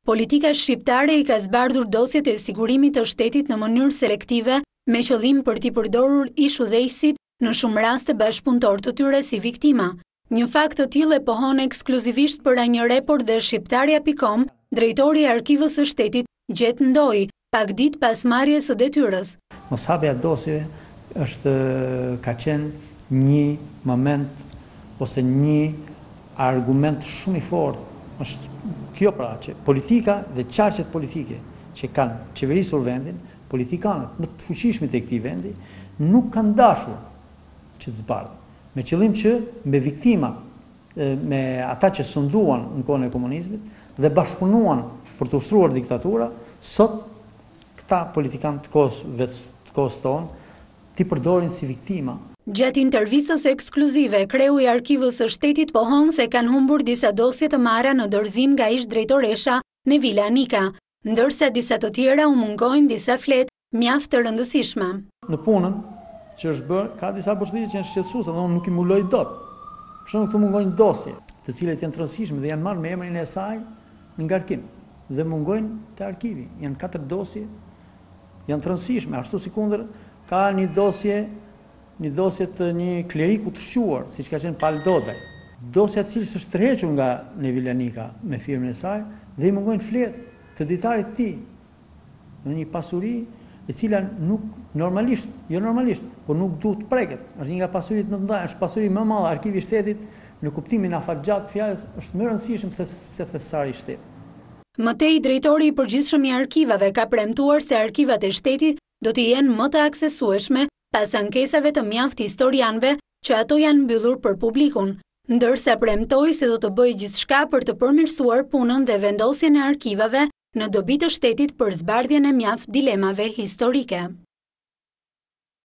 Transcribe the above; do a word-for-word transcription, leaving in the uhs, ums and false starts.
Politika shqiptare i ka zbardhur dosjet e sigurimit të shtetit në mënyrë selektive me qëllim për t'i përdorur ish-udhëheqësit në shumë raste bashkëpunëtor të tyre si viktima. Një fakt të tillë e pohon ekskluzivisht për një report dhe shqiptarja punkt com, drejtori i Arkivës së Shtetit Gjet Ndoj, pak ditë pas marrjes së detyrës. Moshapja e dosjeve është ka qenë një moment ose një argument shumë i fortë. Është kjo pra që politika dhe qarqet politike që kanë qeverisur vendin, politikanët më të fuqishmit e këtij vendi, nuk kanë dashur që të zbardhin. Me qëllim që me viktima, me ata që sunduan në kohën e komunizmit dhe bashkëpunuan për të ushtruar diktatura, sot këta politikanë të kohës vetë të kohës tonë t'i përdorin si viktima. Gjatë intervistës ekskluzive, kreu i Arkivës së Shtetit pohon se kanë humbur disa dosje të marra në dorëzim nga ish drejtoresha Nevila Nika, ndërsa disa të tjera u mungojnë disa fletë mjaft të rëndësishme. Në punën që është bërë, ka disa përshtatje që janë shqetësuese, dhe unë nuk i muloj dot. Për shembull, këtu mungojnë dosje, të cilat janë të rëndësishme dhe janë marrë me emrin e saj në ngarkim dhe mungojnë te arkivi. Janë katër dosje, janë të rëndësishme, ashtu sikundër ka një dosje një dosje të një kleriku të shquar, siç ka qenë Pal Dodaj. Dosja e cilës është tërhequr nga Nevila Nika me firmën e saj dhe i mungojnë fletë të ditarit të tij. Në një pasuri e cila nuk normalisht, jo normalisht, por nuk duhet preket. Është një nga pasuritë më të mëdha, është pasuri më e madhe. Arkivi i Shtetit në kuptimin afatgjat të fjalës është më rëndësishëm se thesari i shtetit. Mëtej, drejtori i përgjithshëm i arkivave ka premtuar se arkivat e shtetit do të jenë më të aksesueshme pas ankesave të mjaft historianëve që ato janë mbyllur për publikun, ndërsa premtoi se do të bëjë gjithçka për të përmirësuar punën dhe vendosjen e arkivave në dobi të shtetit për zbardhjen e mjaft dilemave historike.